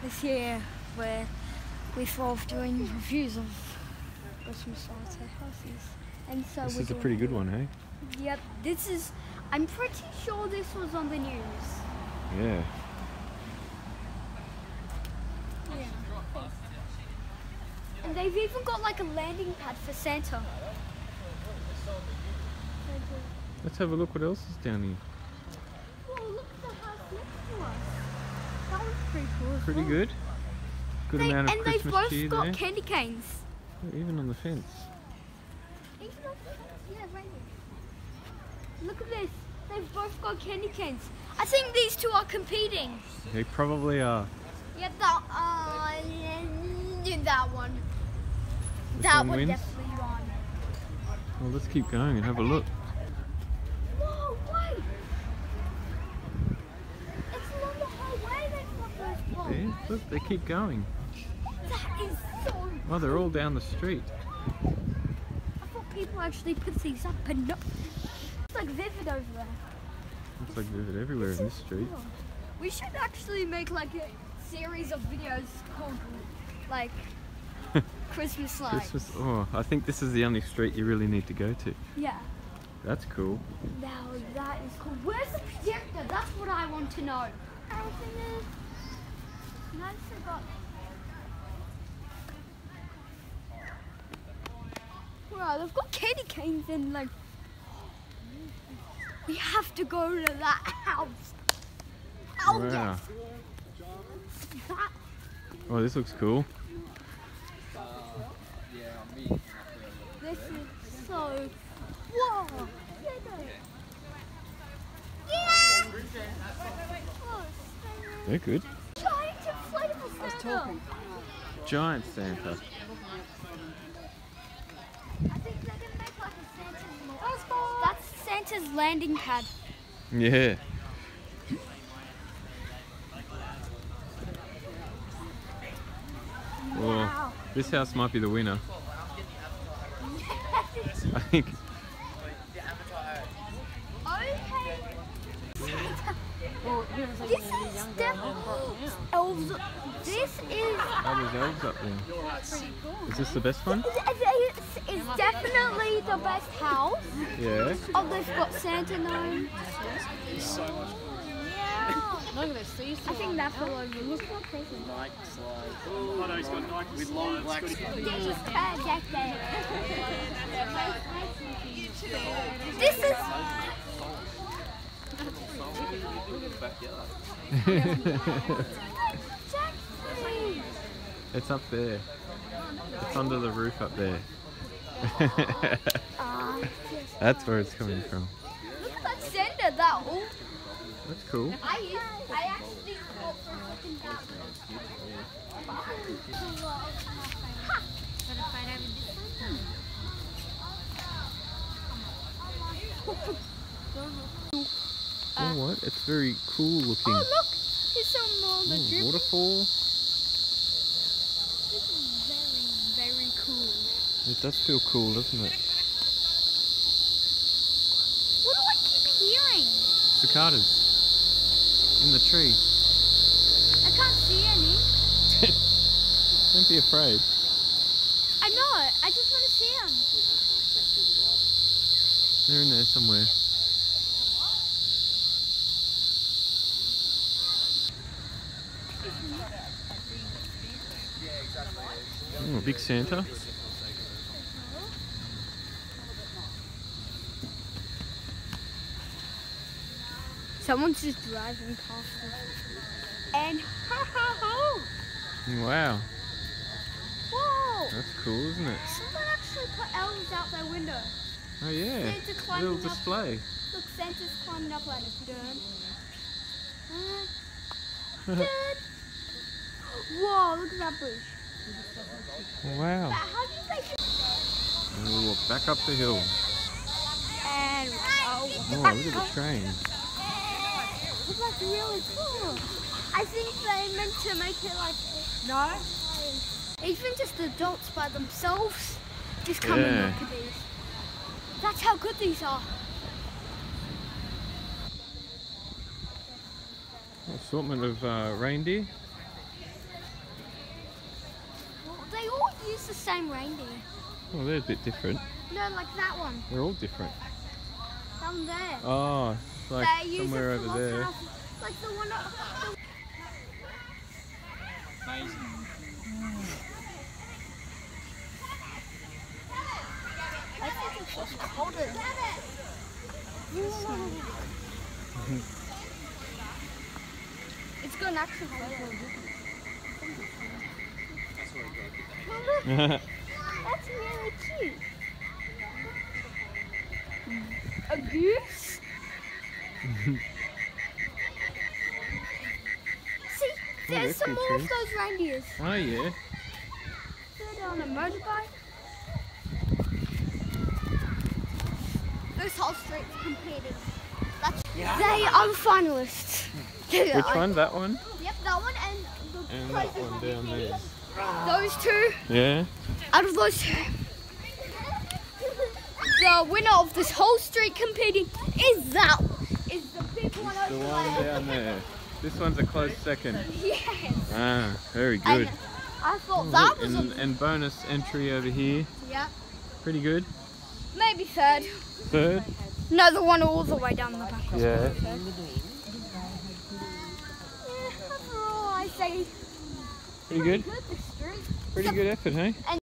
this year where we thought doing reviews of Christmas lights at houses. And so This is a pretty good one, hey? Yep, this is, I'm pretty sure this was on the news. Yeah. Yeah. And they've even got like a landing pad for Santa. Let's have a look what else is down here. Whoa, look at the house next to us. That was pretty cool as Pretty well. good. Good amount of and Christmas they've both cheer got there. candy canes. Oh, even on the fence. Even on the fence, yeah, right here. Look at this. They've both got candy canes. I think these two are competing. They probably are. Yeah, that one. This That one one wins? definitely won. Well, let's keep going and have a look. Whoa, wait! It's along the whole way they've got those blocks. Yeah, look, they keep going. That is so Oh, they're all down the street. I thought people actually put these up, but no. It's like Vivid over there. Looks like Vivid everywhere in this street. Cool. We should actually make like a series of videos called like Christmas lights. Christmas. Oh, I think this is the only street you really need to go to. Yeah. That's cool. Now that is cool. Where's the projector? That's what I want to know. Everything is nice about. Wow, they've got candy canes and like. We have to go to that house. Oh Wow. yes. That. Oh, this looks cool. This is so. Whoa. Yeah. Oh, They're good. giant inflatable Santa. Giant Santa. I think they're gonna make like a Santa's. That's Santa's landing pad. Yeah. Well, Wow. this house might be the winner. I think. Okay. This is definitely elves. This is. Oh, there's elves up there. Is this the best one? It's definitely the best house. Yeah. Oh, they've got Santa gnome. Yeah. Look at this seesaw. I think that's all over. Look how crazy. Oh no, he's got Nike with long black These projected. This is. It's up there. It's under the roof up there. That's where it's coming from. Look at that Santa. That old. That's cool. I actually thought for a second that Oh, what? It's very cool looking. Oh look! Here's some more the Ooh, drip. waterfall. This is very, very cool. It does feel cool, doesn't it? What do I keep hearing? Cicadas in the tree. I can't see any. Don't be afraid. I know it. I just want to see them. They're in there somewhere. Oh, a big Santa. Someone's just driving past us. And ho ho ho! Wow, Whoa! that's cool, isn't it? Someone actually put elves out their window. Oh yeah, Santa a climbing little up. display. Look, Santa's climbing up like a bird. Dad. Whoa, look at that bush. Wow. How do you think it? And we'll walk back up the hill. And Oh, look at the train. that's really cool. I think they meant to make it like no. Even just adults by themselves just come and Yeah. look at these. That's how good these are. Assortment of reindeer. use the same reindeer. Oh, they're a bit different. No, like that one. They're all different. Down there. Oh, like They use somewhere it for over lots of there. houses. Like the one up. Amazing. I think it's just colder. It's gonna actually That's really cute. A goose? See, there's that's some good more of too. those reindeers. Oh yeah. They're on a motorbike. This whole street's competed. They are the finalists. Which one? That one? Yep, that one and the And that closest one down there. Those two. Yeah. Out of those two, the winner of this whole street competing is that one. Is the big one The over one there. down there. This one's a close second. Yes. Ah, very good. And I thought Oh, that look, was and bonus entry over here. yeah, Pretty good. maybe third. Third. No, the one all the way down the back. Yeah. Overall, I say Pretty good. good. The street. Pretty good effort, hey?